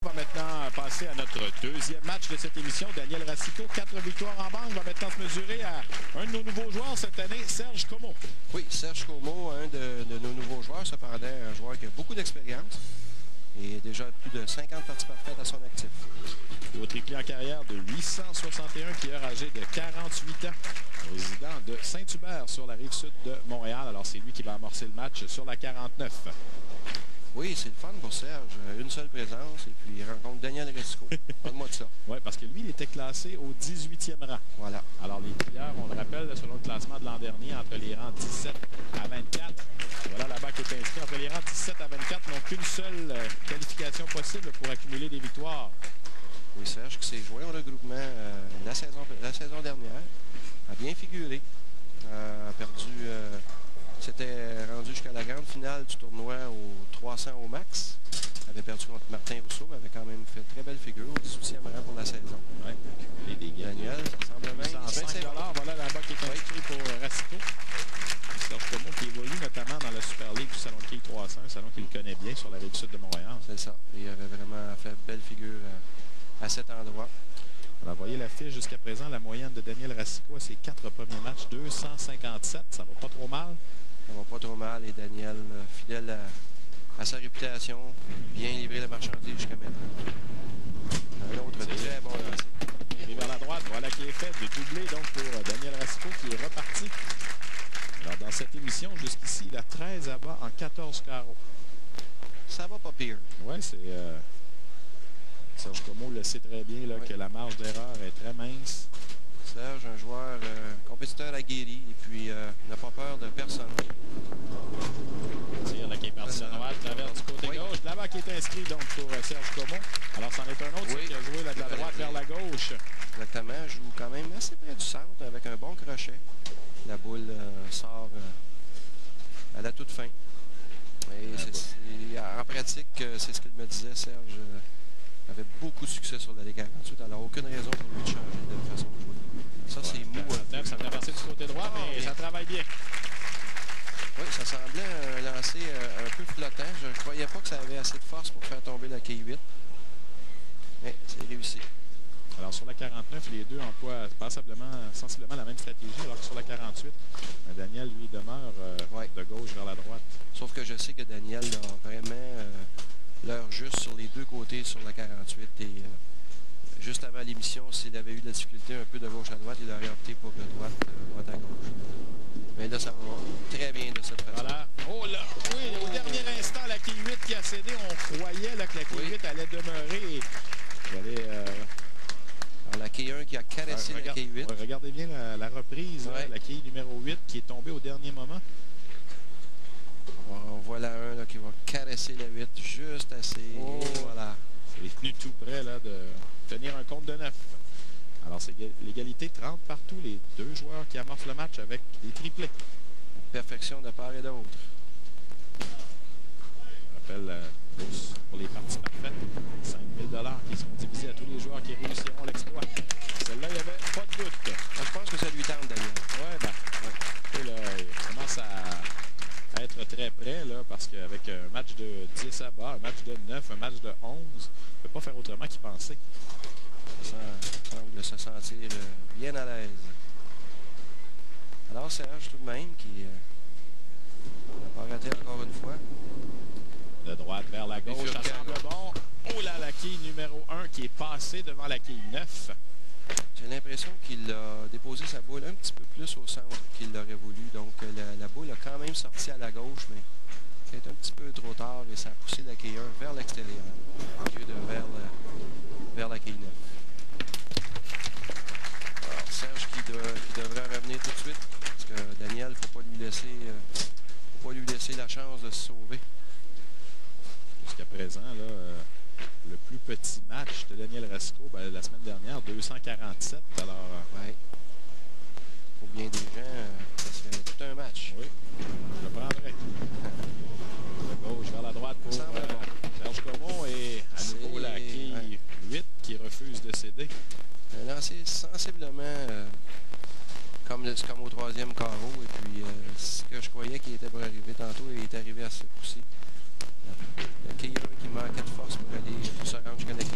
On va maintenant passer à notre deuxième match de cette émission. Daniel Racicot, 4 victoires en banque, va maintenant se mesurer à un de nos nouveaux joueurs cette année, Serge Comeau. Oui, Serge Comeau, un de nos nouveaux joueurs, cependant un joueur qui a beaucoup d'expérience et déjà plus de 50 parties parfaites à son actif. Au triplé en carrière de 861, qui est âgé de 48 ans, résident de Saint-Hubert sur la rive sud de Montréal. Alors c'est lui qui va amorcer le match sur la 49. Oui, c'est le fun pour Serge. Une seule présence et puis il rencontre Daniel Racicot. Parle-moi de ça. Oui, parce que lui, il était classé au 18e rang. Voilà. Alors les plieurs, on le rappelle, selon le classement de l'an dernier, entre les rangs 17 à 24. Voilà là-bas qui est inscrit. Entre les rangs 17 à 24, n'ont qu'une seule qualification possible pour accumuler des victoires. Oui, Serge qui s'est joué au regroupement la saison dernière, a bien figuré, a perdu, s'était rendu jusqu'à la grande finale du tournoi au 300 au max, avait perdu contre Martin Rousseau, mais avait quand même fait très belle figure au 18e rang pour la saison. Oui, les dégâts. Daniel, ça semble même. 105 $, voilà là-bas qui est inscrit pour Racicot. Serge Comeau qui évolue notamment dans la Super League du Salon de Quilles 300, un salon qu'il connaît bien sur la rive sud de Montréal. C'est ça, il avait vraiment fait belle figure à cet endroit. Alors, voyez la fiche jusqu'à présent, la moyenne de Daniel Racicot à ses 4 premiers matchs, 257, ça va pas trop mal. Ça va pas trop mal et Daniel, fidèle à sa réputation, bien livré la marchandise jusqu'à maintenant. Un autre très bon lancer. Et vers la droite, voilà qui est fait, de doublé donc pour Daniel Racicot qui est reparti. Alors, dans cette émission, jusqu'ici, il a 13 à bas en 14 carreaux. Ça va pas pire. Oui, c'est... Serge Comeau le sait très bien là, que la marge d'erreur est très mince. Serge, un joueur compétiteur aguerri et puis n'a pas peur de personne. Tire là, qui est parti de la droite, travers du côté gauche. Là-bas qui est inscrit donc pour Serge Comeau. Alors c'en est un autre qui a joué là, de la droite vers la gauche. Exactement, joue quand même assez près du centre avec un bon crochet. La boule sort à la toute fin. Et en pratique, c'est ce qu'il me disait, Serge. Avait beaucoup de succès sur la Ligue 48, alors aucune raison pour lui de changer de façon de jouer. Ça, c'est mou. Ça traversé du côté droit, mais ça travaille bien. Oui, ça semblait un lancer un peu flottant. Je ne croyais pas que ça avait assez de force pour faire tomber la quille 8. Mais c'est réussi. Alors sur la 49, les deux emploient sensiblement la même stratégie, alors que sur la 48, Daniel, lui, demeure de gauche vers la droite. Sauf que je sais que Daniel a vraiment l'heure juste sur les deux côtés sur la 48 et juste avant l'émission, s'il avait eu de la difficulté un peu de gauche à droite, il aurait opté pour droite à gauche. Mais là, ça va très bien de cette façon. Voilà. Oh là! Oui, au dernier instant, la quille 8 qui a cédé, on croyait là, que la quille 8 allait demeurer. Alors, la quille 1 qui a caressé la quille 8. Regardez bien la reprise, là, la quille numéro 8 qui est tombée au dernier moment. On voit la 1 là, qui va caresser la 8 juste assez. Oh, voilà. C'est venu tout près là, de tenir un compte de 9. Alors, c'est l'égalité 30 partout. Les deux joueurs qui amorcent le match avec des triplés. Perfection de part et d'autre. Je rappelle pour les parties parfaites, 5 000 $ qui sont divisés à tous les joueurs qui réussiront l'exploit. Celle-là, il n'y avait pas de doute. Je pense que ça lui tente, Daniel. Oui, là, il commence à être très près, là, parce qu'avec un match de 10 à bas, un match de 9, un match de 11, il ne peut pas faire autrement qu'il penser. Ça semble se sentir bien à l'aise. Alors Serge, tout de même, qui n'a pas raté encore une fois. De droite vers la gauche, ça semble bon. Oh là, la quille numéro 1 qui est passée devant la quille 9. J'ai l'impression qu'il a déposé sa boule un petit peu plus au centre qu'il l'aurait voulu. Donc la boule a quand même sorti à la gauche, mais c'est un petit peu trop tard et ça a poussé la quille 1 vers l'extérieur au lieu de vers la quille 9. Alors Serge qui devrait revenir tout de suite parce que Daniel, il ne faut pas lui laisser la chance de se sauver. Jusqu'à présent, là, le plus petit match de Daniel Racicot, la semaine dernière, 247. Alors, pour bien des gens, ça serait tout un match. Oui, je le prendrais. De gauche vers la droite pour Serge Comeau et à nouveau la quille 8 qui refuse de céder. Un lancé sensiblement comme au troisième carreau. Et puis, ce que je croyais qu'il était pour arriver tantôt, il est arrivé à ce coup-ci. La quille 1 qui manquait de force pour se rendre jusqu'à la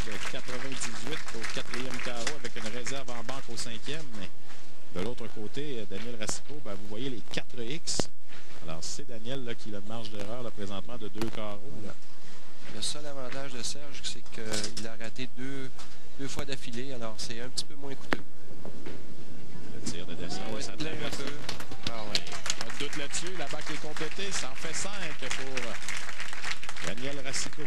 de 98 au 4e carreau avec une réserve en banque au 5e. Mais de l'autre côté, Daniel Racicot, ben, vous voyez les 4X. Alors, c'est Daniel là, qui a une marge d'erreur présentement de 2 carreaux. Là. Le seul avantage de Serge, c'est qu'il a raté deux fois d'affilée, alors c'est un petit peu moins coûteux. Le tir de descente, ouais, ça traverse. Un peu. Ah ouais. Pas de doute là-dessus, la bague est complétée, ça en fait 5 pour Daniel Racicot.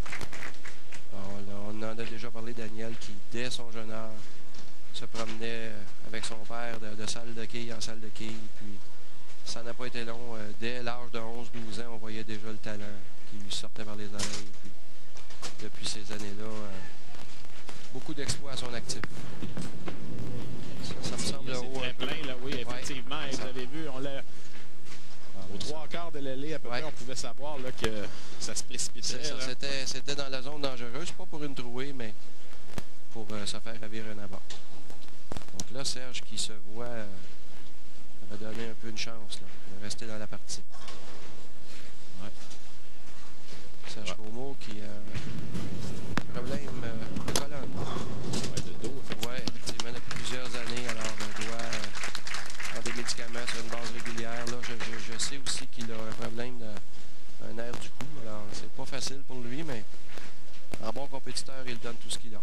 On en a déjà parlé, Daniel, qui, dès son jeune âge, se promenait avec son père de salle de quilles en salle de quilles. Puis, ça n'a pas été long. Dès l'âge de 11-12 ans, on voyait déjà le talent qui lui sortait par les oreilles. Puis, depuis ces années-là, beaucoup d'exploits à son actif. Ça me semble haut. Très plein, là, oui, effectivement. Ouais, et vous avez vu, on l'a... Aux 3/4 de l'allée, à peu près, on pouvait savoir là, que ça se précipitait. C'était dans la zone dangereuse, pas pour une trouée, mais pour se faire revirer un abat. Donc là, Serge qui se voit va donner un peu une chance là, de rester dans la partie. Ouais. Serge Comeau qui a un problème de colonne. Ouais, de dos. Oui, effectivement, depuis plusieurs années. Alors, on doit prendre des médicaments sur une base régulière. Là, je sais aussi qu'il a un problème d'un nerf du cou. Alors, c'est pas facile pour lui, mais en bon compétiteur, il donne tout ce qu'il a.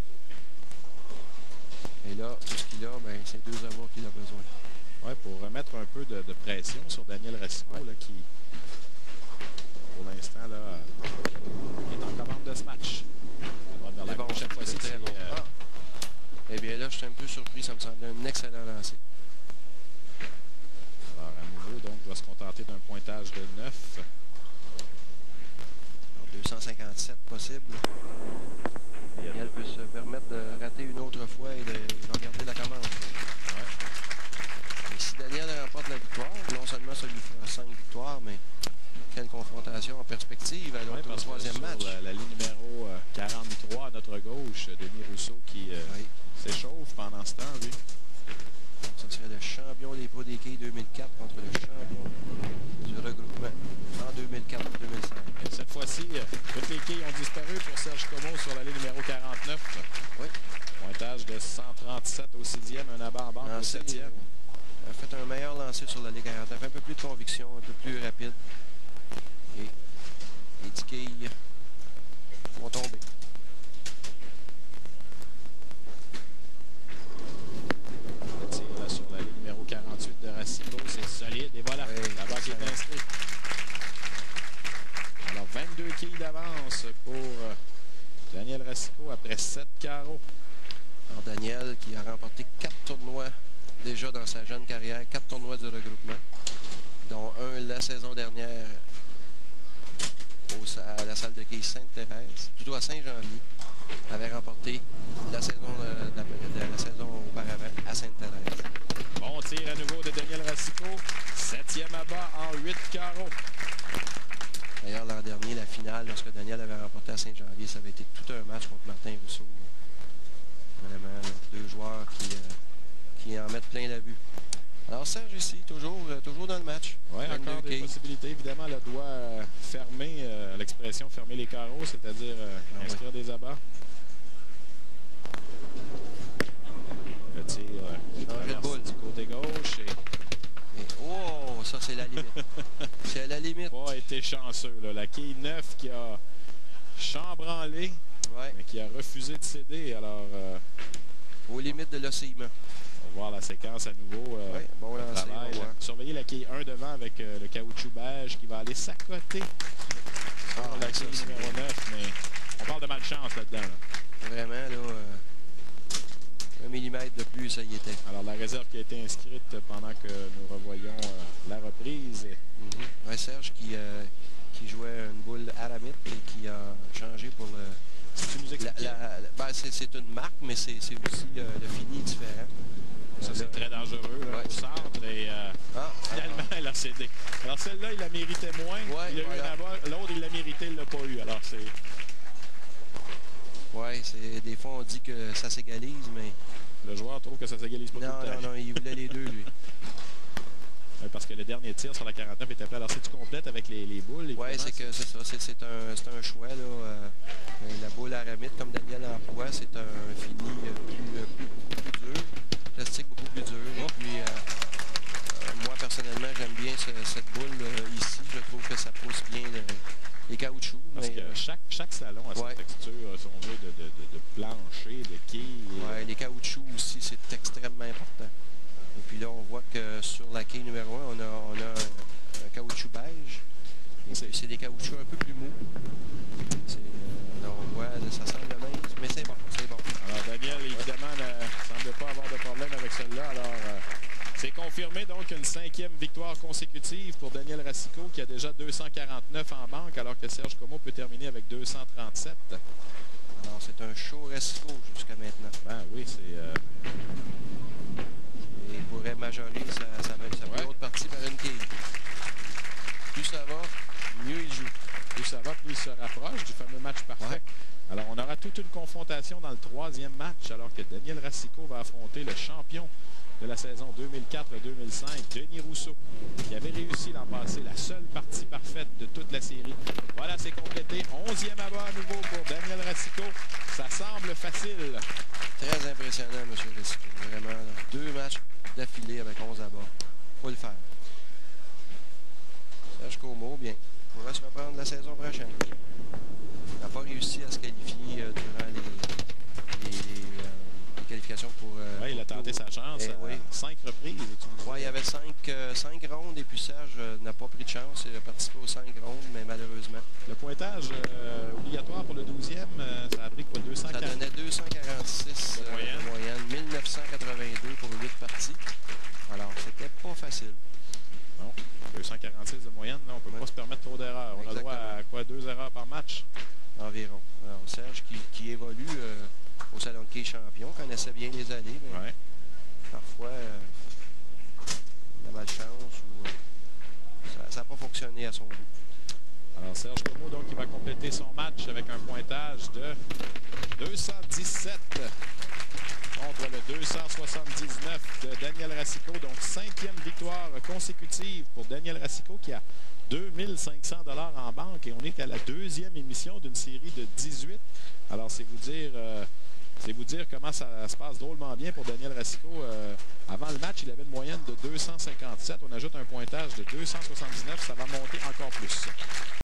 Et là, tout ce qu'il a, ben, c'est 2 avoirs qu'il a besoin. Oui, pour remettre un peu de pression sur Daniel Racicot, là, qui, pour l'instant, là, est en commande de ce match. Vers la prochaine fois-ci, c'est bon. Eh bien là, je suis un peu surpris. Ça me semble un excellent lancer. Alors, à nouveau, donc, doit se contenter d'un pointage de 9. Alors, 257 possible. Et elle peut se permettre de rater une autre fois et de regarder la commande. Ouais. Et si Daniel remporte la victoire, non seulement ça lui fera 5 victoires, mais quelle confrontation en perspective à l'autre troisième match. Sur la ligne numéro 43 à notre gauche, Denis Rousseau qui s'échauffe pendant ce temps, lui. Ça serait le champion des Pros des Quilles 2004 contre le champion du regroupement en 2004-2005. Cette fois-ci, toutes les quilles ont disparu pour Serge Comeau sur la ligne numéro 49. Oui. Pointage de 137 au 6e, un abat en banque au 7e. A fait un meilleur lancer sur la ligne 49, un peu plus de conviction, un peu plus rapide. Et les 10 quilles vont tomber. Le tir là, sur la ligne numéro 48 de Racicot, c'est solide. Et voilà, la bague est inscrite. Alors, 22 quilles d'avance pour Daniel Racicot après 7 carreaux. Alors, Daniel qui a remporté 4 tournois déjà dans sa jeune carrière, 4 tournois du regroupement, dont un la saison dernière à la salle de quilles Sainte-Thérèse, plutôt à Saint-Janvier, avait remporté la saison auparavant à Sainte-Thérèse. Bon tir à nouveau de Daniel Racicot, 7e abat en 8 carreaux. D'ailleurs, l'an dernier, la finale, lorsque Daniel avait remporté à Saint-Janvier, ça avait été tout un match contre Martin Rousseau. Vraiment, là, 2 joueurs qui en mettent plein la vue. Alors Serge ici, toujours dans le match. Oui, encore des possibilités. Évidemment, le doigt fermer, l'expression fermer les carreaux, c'est-à-dire inscrire des abats. Le tir changer de boule du côté gauche. Et oh, ça c'est la limite. C'est à la limite. Pas été chanceux. Là. La quille 9 qui a chambranlé, mais qui a refusé de céder. Alors, aux limites de l'oscillement. On va voir la séquence à nouveau. Bon lancer, surveillez la quille 1 devant avec le caoutchouc beige qui va aller s'accoter sur la quille numéro 9. Mais on parle de malchance là-dedans. Là. Vraiment, là, 1 millimètre de plus, ça y était. Alors, la réserve qui a été inscrite pendant que nous revoyons la reprise. Ouais, Serge qui jouait une boule aramite et qui a changé pour le... Tu nous expliques? C'est une marque, mais c'est aussi le fini différent. Ça, c'est très dangereux là, au centre. Et finalement, elle a cédé. Alors, celle-là, il la méritait moins. Il a eu un abat. L'autre, il l'a mérité, il ne l'a pas eu. Alors, c'est... Oui, des fois, on dit que ça s'égalise, mais... Le joueur trouve que ça s'égalise pas tout le temps. Non, il voulait les deux, lui. Parce que le dernier tir sur la 49 était prêt. Alors, si tu complètes avec les boules... Oui, c'est ça. C'est un choix. Là, la boule aramite, comme Daniel emploie, c'est un fini plus dur. Plastique beaucoup plus dur. Et puis, moi, personnellement, j'aime bien cette boule ici. Je trouve que ça pousse bien les caoutchoucs. Parce que chaque salon a sa texture, si on veut, de plancher, de quilles. Oui, les caoutchoucs aussi, c'est extrêmement important. Et puis là, on voit que sur la quille numéro 1, on a un caoutchouc beige. C'est des caoutchoucs un peu plus mous. Là, on voit, ça semble mince, mais c'est bon, c'est bon. Alors, Daniel, évidemment, ne semble pas avoir de problème avec celle-là. Alors, c'est confirmé, donc, une 5e victoire consécutive pour Daniel Racicot, qui a déjà 249 en banque, alors que Serge Comeau peut terminer avec 237. Alors, c'est un show Racicot jusqu'à maintenant. Ben oui, c'est... Il pourrait majorer sa plus haute partie par une quille. Plus ça va, mieux il joue. Plus ça va, plus il se rapproche du fameux match parfait. Ouais. Alors, on aura toute une confrontation dans le 3e match, alors que Daniel Racicot va affronter le champion de la saison 2004-2005, Denis Rousseau, qui avait réussi l'an passé la seule partie parfaite de toute la série. Voilà, c'est complété. 11e abat à nouveau pour Daniel Racicot. Ça semble facile. Très impressionnant, M. Racicot. Vraiment, là. 2 matchs d'affilée avec 11 abats. Faut le faire. Serge Comeau, bien. Il pourra se reprendre la saison prochaine. Il n'a pas réussi à se qualifier durant les qualifications pour... Oui, il a tenté sa chance à 5 reprises. Oui, il y avait 5 rondes et puis Serge n'a pas pris de chance. Il a participé aux 5 rondes, mais malheureusement. Le pointage obligatoire pour le 12e, ça a pris quoi, 240? Ça donnait 246 de moyenne, 1982 pour 8 parties. Alors, c'était pas facile. Non, 246 de moyenne, là, on ne peut pas se permettre trop d'erreurs. On a droit à quoi, 2 erreurs par match? Environ. Alors, Serge qui évolue au Salon de quilles champion, connaissait bien les allées, mais parfois, la malchance ou ça n'a pas fonctionné à son goût. Alors, Serge Comeau, donc, il va compléter son match avec un pointage de 217 contre le 279 de Daniel Racicot. Donc, 5e victoire consécutive pour Daniel Racicot qui a 2500 $ en banque et on est qu'à la 2e émission d'une série de 18. Alors, c'est vous dire comment ça se passe drôlement bien pour Daniel Racicot. Avant le match, il avait une moyenne de 257. On ajoute un pointage de 279. Ça va monter encore plus.